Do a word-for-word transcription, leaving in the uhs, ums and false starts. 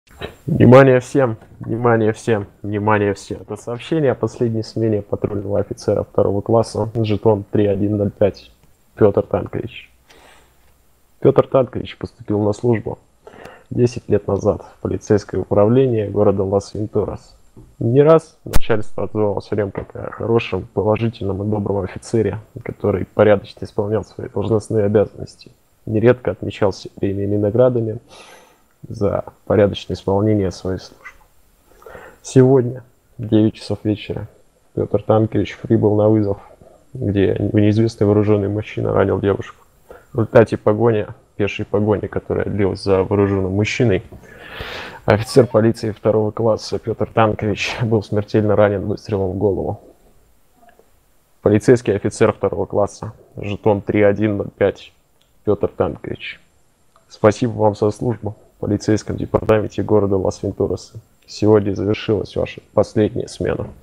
Внимание всем, внимание всем, внимание всем. Это сообщение о последней смене патрульного офицера второго класса, жетон три один ноль пять, Петр Танкович. Петр Танкович поступил на службу десять лет назад в полицейское управление города Лас-Вентурас. Не раз начальство отзывалось о нем как о хорошем, положительном и добром офицере, который порядочно исполнял свои должностные обязанности. Нередко отмечался премиями и наградами за порядочное исполнение своей службы. Сегодня, в девять часов вечера, Петр Танкович прибыл на вызов, где неизвестный вооруженный мужчина ранил девушку. В результате погони, пешей погони, которая длилась за вооруженным мужчиной, офицер полиции второго класса Петр Танкович был смертельно ранен выстрелом в голову. Полицейский офицер второго класса, жетон три один ноль пять, Петр Танкович. Спасибо вам за службу в полицейском департаменте города Лас-Вентураса. Сегодня завершилась ваша последняя смена.